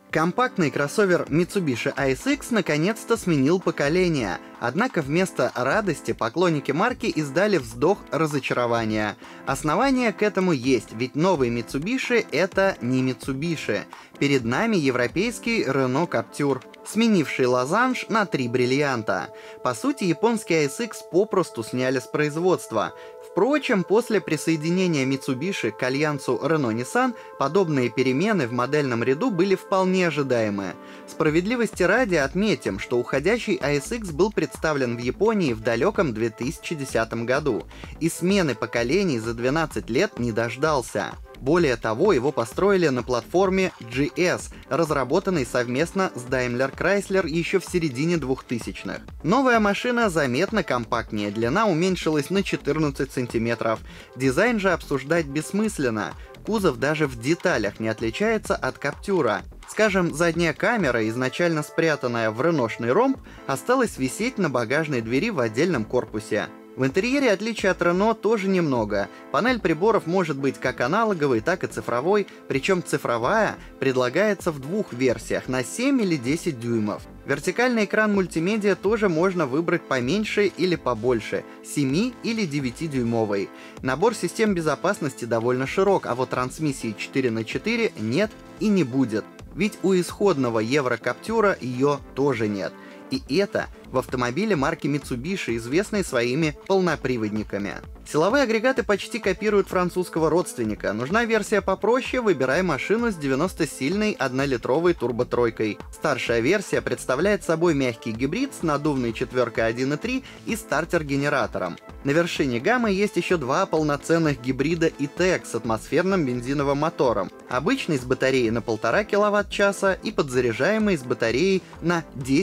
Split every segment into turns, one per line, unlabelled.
Компактный кроссовер Mitsubishi ASX наконец-то сменил поколение, однако вместо радости поклонники марки издали вздох разочарования. Основания к этому есть, ведь новый Mitsubishi — это не Mitsubishi. Перед нами европейский Renault Captur, сменивший лозанж на 3 бриллианта. По сути, японский ASX попросту сняли с производства. Впрочем, после присоединения Mitsubishi к альянсу Renault-Nissan подобные перемены в модельном ряду были вполне ожидаемы. Справедливости ради отметим, что уходящий ASX был представлен в Японии в далеком 2010 году, и смены поколений за 12 лет не дождался. Более того, его построили на платформе GS, разработанной совместно с Daimler Chrysler еще в середине 2000-х. Новая машина заметно компактнее, длина уменьшилась на 14 сантиметров. Дизайн же обсуждать бессмысленно. Кузов даже в деталях не отличается от Каптюра. Скажем, задняя камера, изначально спрятанная в реношный ромб, осталась висеть на багажной двери в отдельном корпусе. В интерьере отличий от Renault тоже немного. Панель приборов может быть как аналоговой, так и цифровой, причем цифровая предлагается в двух версиях на 7 или 10 дюймов. Вертикальный экран мультимедиа тоже можно выбрать поменьше или побольше, 7 или 9-дюймовый. Набор систем безопасности довольно широк, а вот трансмиссии 4х4 нет и не будет. Ведь у исходного Еврокаптюра ее тоже нет. И это в автомобиле марки Mitsubishi, известной своими полноприводниками. Силовые агрегаты почти копируют французского родственника. Нужна версия попроще, выбирай машину с 90-сильной 1-литровой турботройкой. Старшая версия представляет собой мягкий гибрид с надувной четверкой 1.3 и стартер-генератором. На вершине гаммы есть еще два полноценных гибрида E-Tech с атмосферным бензиновым мотором. Обычный с батареей на 1,5 кВт-часа и подзаряжаемый с батареей на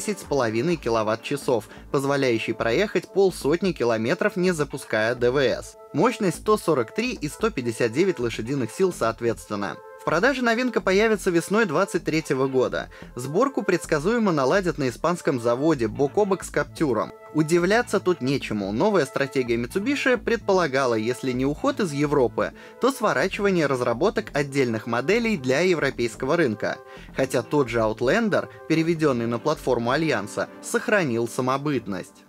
10,5 кВт-часов, позволяющий проехать 500 километров, не запуская ДВС. Мощность 143 и 159 лошадиных сил соответственно. В продаже новинка появится весной 2023 года. Сборку предсказуемо наладят на испанском заводе бок о бок с Каптюром. Удивляться тут нечему. Новая стратегия Mitsubishi предполагала, если не уход из Европы, то сворачивание разработок отдельных моделей для европейского рынка. Хотя тот же Outlander, переведенный на платформу Альянса, сохранил самобытность.